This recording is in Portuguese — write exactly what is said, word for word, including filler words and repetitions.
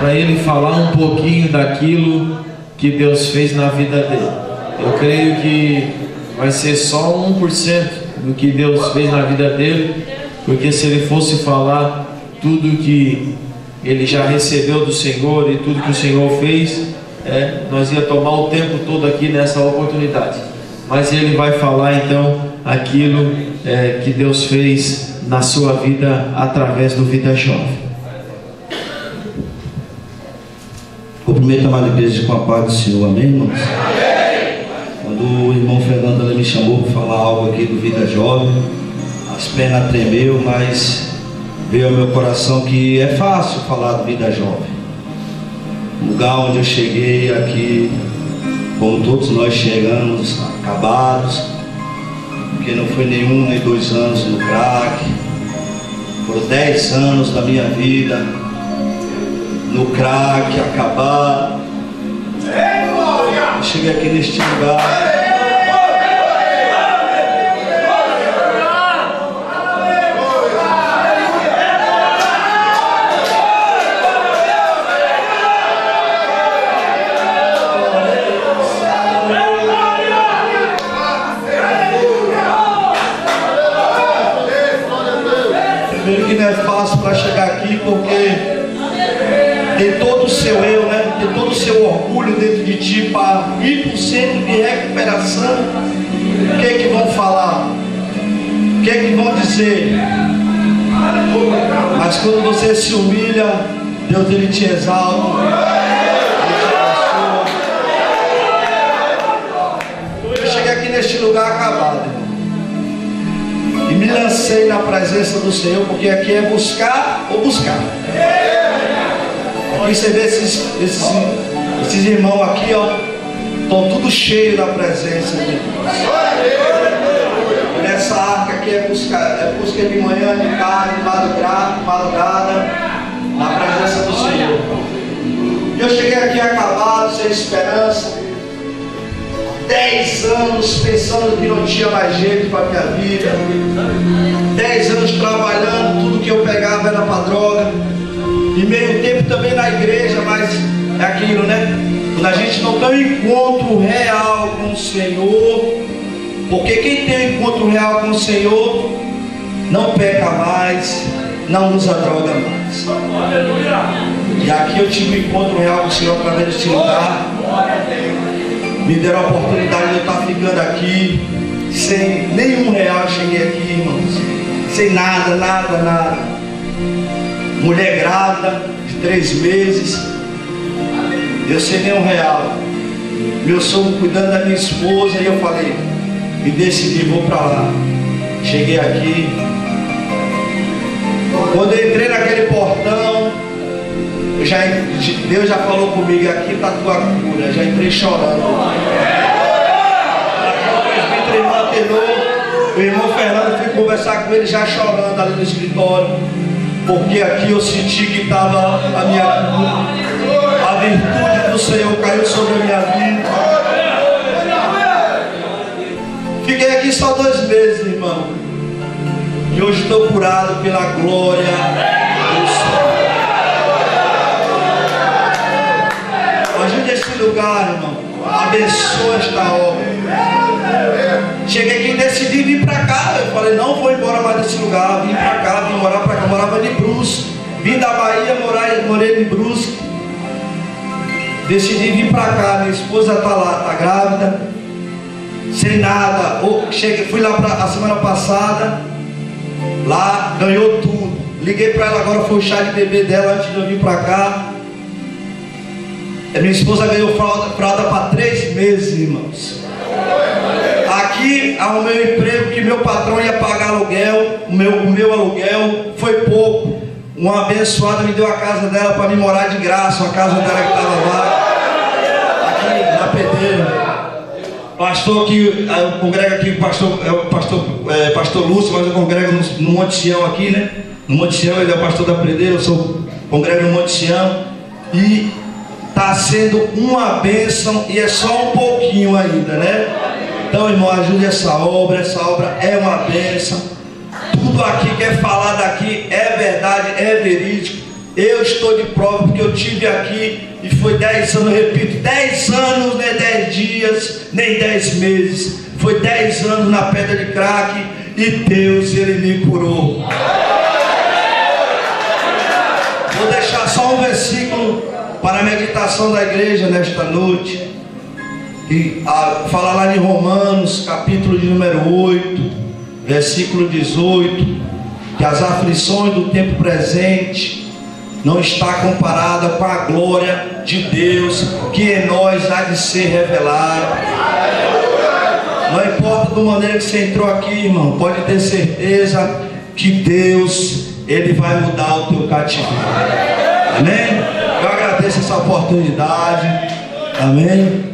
para ele falar um pouquinho daquilo que Deus fez na vida dele. Eu creio que vai ser só um por cento do que Deus fez na vida dele, porque se ele fosse falar tudo que ele já recebeu do Senhor e tudo que o Senhor fez, é, nós ia tomar o tempo todo aqui nessa oportunidade. Mas ele vai falar então aquilo é, que Deus fez na sua vida através do Vida Jovem. Cumprimento a amada igreja com a paz do Senhor, amém, irmãos? Quando o irmão Fernando ele me chamou para falar algo aqui do Vida Jovem, as pernas tremeu, mas veio ao meu coração que é fácil falar do Vida Jovem. O lugar onde eu cheguei aqui, como todos nós chegamos, acabados, porque não foi nenhum nem dois anos no crack, foram dez anos da minha vida no crack, acabado. Eu cheguei aqui neste lugar. Primeiro que não é fácil para chegar aqui, porque tem todo o seu eu, né? Tem todo o seu orgulho dentro de ti para ir para o centro de recuperação. O que é que vão falar? O que é que vão dizer? Mas quando você se humilha, Deus ele te exalta, ele te abençoa. Eu cheguei aqui neste lugar acabado, irmão, e me lancei na presença do Senhor, porque aqui é buscar ou buscar. Aqui você vê esses, esses, esses irmãos aqui, ó, estão tudo cheio da presença de Deus. Nessa arca aqui é buscar, é busca de manhã, de tarde, de madrugada, madrugada, na presença do Senhor. E eu cheguei aqui acabado, sem esperança, dez anos pensando que não tinha mais jeito para a minha vida, dez anos trabalhando, tudo que eu pegava era para droga. E meio tempo também na igreja, mas é aquilo, né? Quando a gente não tem um encontro real com o Senhor, porque quem tem um encontro real com o Senhor não peca mais, não usa droga mais. E aqui eu tive um encontro real com o Senhor através desse lugar. Me deram a oportunidade de eu estar ficando aqui sem nenhum real. Cheguei aqui, irmãos, sem nada, nada, nada. Mulher grávida de três meses, eu sem nenhum real. Meu sogro cuidando da minha esposa, e eu falei, e decidi, vou para lá. Cheguei aqui. Quando eu entrei naquele portão, eu já, Deus já falou comigo, aqui está a tua cura. Já entrei chorando. O irmão Fernando, fui conversar com ele já chorando ali no escritório, porque aqui eu senti que estava a minha a virtude do Senhor caiu sobre a minha vida. Fiquei aqui só dois meses, irmão, e hoje estou curado pela glória do Senhor. Ajude esse lugar, irmão, abençoa esta obra. Cheguei aqui e decidi vir para cá. Eu falei, não vou embora mais desse lugar. Vim para cá, vim morar para cá. Morava em Brusque. Vim da Bahia, morar, morei em Brusque. Decidi vir para cá. Minha esposa está lá, está grávida, sem nada. Cheguei, fui lá pra, a semana passada. Lá ganhou tudo. Liguei para ela agora, foi o chá de bebê dela antes de eu vir para cá. A minha esposa ganhou fralda, fralda para três meses, irmãos. Aqui arrumei um emprego que meu patrão ia pagar aluguel, o meu, o meu aluguel foi pouco. Uma abençoada me deu a casa dela para me morar de graça, a casa dela que estava lá, aqui na Pedreira. Pastor que eu congrego aqui, pastor, é o pastor, é, pastor Lúcio, mas eu congrego no, no Monte Sião aqui, né? No Monte Sião, ele é o pastor da Pedreira, eu sou, congrego no Monte Sião. E está sendo uma bênção, e é só um pouquinho ainda, né? Então, irmão, ajude essa obra. Essa obra é uma bênção. Tudo aqui que é falado aqui é verdade, é verídico. Eu estou de prova porque eu tive aqui e foi dez anos, eu repito, dez anos, não é dez dias, nem dez meses. Foi dez anos na pedra de crack e Deus, Ele me curou. Vou deixar só um versículo para a meditação da igreja nesta noite. E a, fala lá em Romanos, capítulo de número oito, versículo dezoito, que as aflições do tempo presente não está comparada com a glória de Deus que em nós há de ser revelada. Não importa da maneira que você entrou aqui, irmão, pode ter certeza que Deus, Ele vai mudar o teu cativeiro. Amém? Eu agradeço essa oportunidade. Amém?